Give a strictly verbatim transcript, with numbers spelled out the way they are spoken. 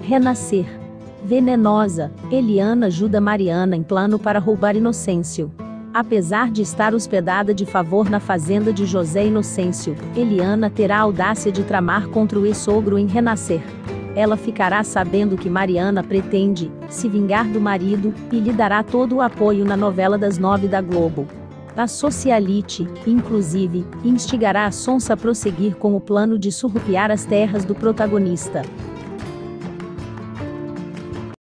Renascer. Venenosa, Eliana ajuda Mariana em plano para roubar Inocêncio. Apesar de estar hospedada de favor na fazenda de José Inocêncio, Eliana terá a audácia de tramar contra o ex-sogro em Renascer. Ela ficará sabendo que Mariana pretende se vingar do marido, e lhe dará todo o apoio na novela das nove da Globo. A socialite, inclusive, instigará a Sonsa a prosseguir com o plano de surrupiar as terras do protagonista.